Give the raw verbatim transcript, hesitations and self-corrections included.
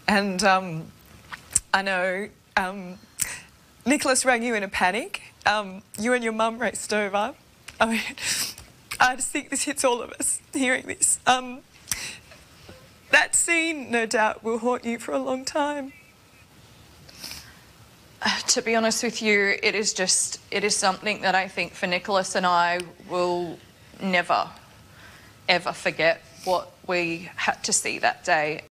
And um, I know um, Nicholas rang you in a panic. Um, you and your mum raced over. I mean, I just think this hits all of us, hearing this. Um, that scene, no doubt, will haunt you for a long time. Uh, to be honest with you, it is just, it is something that I think for Nicholas and I will never, ever forget what we had to see that day.